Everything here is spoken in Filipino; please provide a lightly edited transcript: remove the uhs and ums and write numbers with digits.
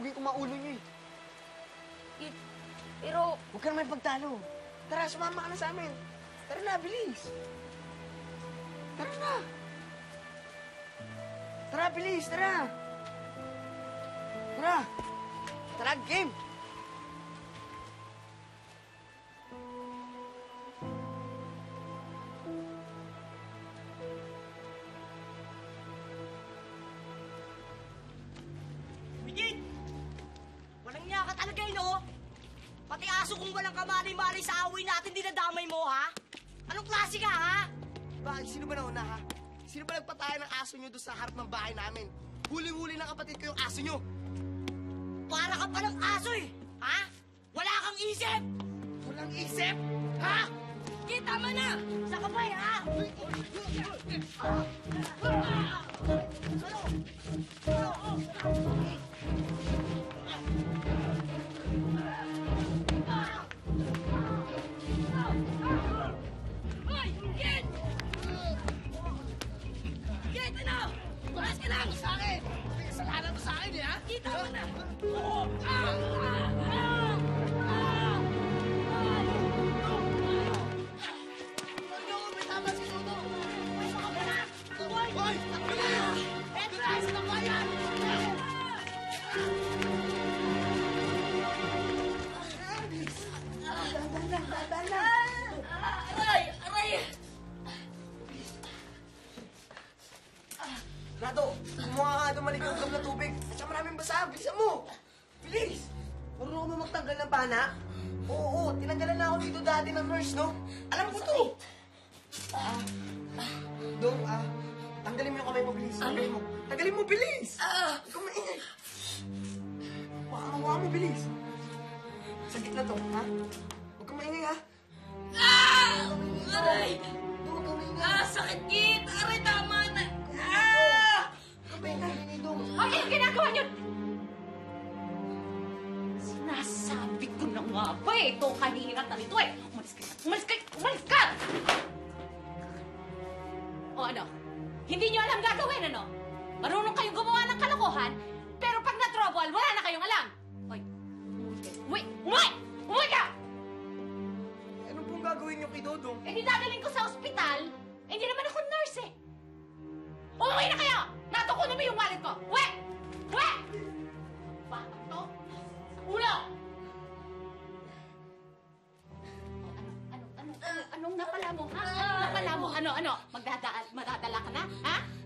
Pupugin ko maulo niyo Pero... Huwag ka naman pagtalo. Tara, sumama ka na sa amin. Tara na, bilis. Tara na. Tara, bilis, tara. Tara. Tara, game. Bigit! Walang niya ka talaga yun, oh! Pati aso kung walang kamali-mali sa away natin, dinadamay mo, ha? Anong klase ka, ha? Bakit? Sino ba nauna, ha? Sino ba nagpatay ng aso nyo doon sa harap ng bahay namin? Huling-huli ng kapatid ko yung aso nyo. Para ka palang aso, eh! Ha? Wala kang isip! Walang isip? Ha? Kita mo na! Sa kamay, ha? Hoy! Kid! Kid, ano? Bukas ka lang! Sa akin! May kasalanan mo sa akin, eh, ha? Kita mo na! Ano? May tama si Dodo! May mga banak! Hoy! Takbo na! Petras! Tabayan! Dahan lang! Aray! Aray! Rado, kumuha ka doon maligam na tubig. At saka maraming basahan. Bilisan mo! Bilis! Marunong mo magtanggal ng pana? Oo, tinanggalan na ako dito dati ng nurse, no? Alam ko to! Dong, tanggalin mo yung kamay mo, bilis. Tanggalin mo. Tanggalin mo, bilis! Huwag kang maingay. Hawa mo, bilis. Sakit na to, ha? Huwag kang maingay, ha? Aray! Dong, huwag kang maingay. Sakit, Kid! Aray, tama na! Huwag kang maingay, Dong. Ano yung ginagawa niyo? Sinasabi ko na nga ba eh, ito kanina talito eh. Umalis ka! Umalis ka! Umalis ka! O ano? Hindi niyo alam gagawin, ano? Marunong kayong gumawa ng kalokohan, pero pag na-trouble, wala na kayong alam. Hoy, umuwi! Umuwi! Umuwi ka! Ano pong gagawin niyo kay Dodong? Eh, di dadalhin ko sa ospital. Eh, hindi naman ako nurse eh. Umuwi na kayo! Natukunan mo yung wallet ko! Uwi! Uwi! Bakit to? Sa ulo! Anong napala mo, ha? Anong napala mo? Ano? Madadala ka na, ha?